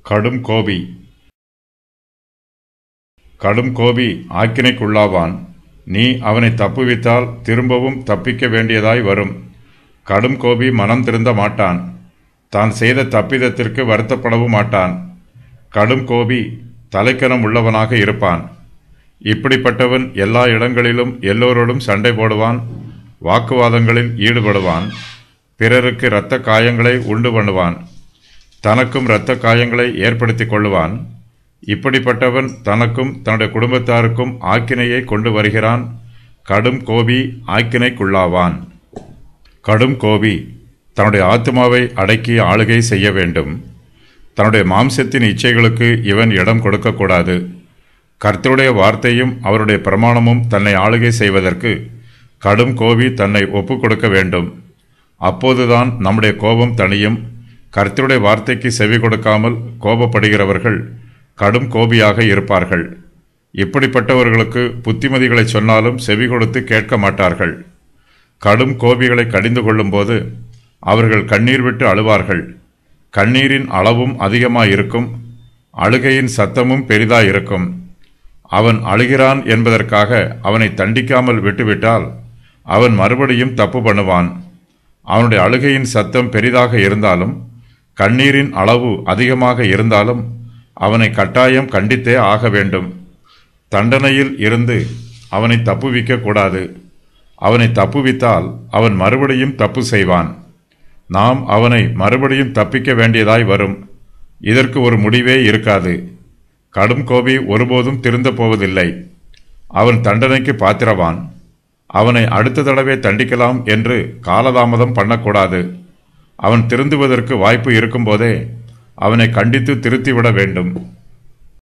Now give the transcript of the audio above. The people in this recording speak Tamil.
கடும் கோபி. கடும் கோபி ஆக்கினைக்குள்ளாவான். நீ அவனை தப்புவித்தால் திரும்பவும் தப்பிக்க வேண்டியதாய் வரும். கடும் கோபி மனம் திருந்த மாட்டான். தான் செய்த தப்பிதத்திற்கு வருத்தப்படவும் மாட்டான். கடும் கோபி தலைக்கணம் உள்ளவனாக இருப்பான். இப்படிப்பட்டவன் எல்லா இடங்களிலும் எல்லோரோடும் சண்டை போடுவான். வாக்குவாதங்களில் ஈடுபடுவான். பிறருக்கு இரத்த காயங்களை உண்டு பண்ணுவான். தனக்கும் இரத்த காயங்களை ஏற்படுத்தி கொள்ளுவான். இப்படிப்பட்டவன் தனக்கும் தன்னுடைய குடும்பத்தாருக்கும் ஆக்கினையை கொண்டு வருகிறான். கடும் கோபி ஆக்கினைக்குள்ளாவான். கடும் கோபி தன்னுடைய ஆத்மாவை அடக்கி ஆளுகை செய்ய வேண்டும். தன்னுடைய மாம்சத்தின் இச்சைகளுக்கு இவன் இடம் கொடுக்கக்கூடாது. கர்த்தருடைய வார்த்தையும் அவருடைய பிரமாணமும் தன்னை ஆளுகை செய்வதற்கு கடும் கோபி தன்னை ஒப்புக் கொடுக்க வேண்டும். அப்போதுதான் நம்முடைய கோபம் தணியும். கர்த்தருடைய வார்த்தைக்கு செவி கொடுக்காமல் கோபப்படுகிறவர்கள் கடும் கோபியாக இருப்பார்கள். இப்படிப்பட்டவர்களுக்கு புத்திமதிகளை சொன்னாலும் செவி கொடுத்து கேட்க மாட்டார்கள். கடும் கோபிகளை கடிந்து கொள்ளும்போது அவர்கள் கண்ணீர் விட்டு அழுவார்கள். கண்ணீரின் அளவும் அதிகமாயிருக்கும். அழுகையின் சத்தமும் பெரிதாயிருக்கும். அவன் அழுகிறான் என்பதற்காக அவனை தண்டிக்காமல் விட்டுவிட்டால் அவன் மறுபடியும் தப்பு பண்ணுவான். அவனுடைய அழுகையின் சத்தம் பெரிதாக இருந்தாலும் கண்ணீரின் அளவு அதிகமாக இருந்தாலும் அவனை கட்டாயம் கண்டித்தே ஆக வேண்டும். தண்டனையில் இருந்து அவனை தப்புவிக்க கூடாது. அவனை தப்புவித்தால் அவன் மறுபடியும் தப்பு செய்வான். நாம் அவனை மறுபடியும் தப்பிக்க வேண்டியதாய் வரும். இதற்கு ஒரு முடிவே இருக்காது. கடும் கோபி ஒருபோதும் திருந்த போவதில்லை. அவன் தண்டனைக்கு பாத்திரவான். அவனை அடுத்த தடவை தண்டிக்கலாம் என்று காலதாமதம் பண்ணக்கூடாது. அவன் திருந்துவதற்கு வாய்ப்பு இருக்கும்போதே அவனை கண்டித்து திருத்திவிட வேண்டும்.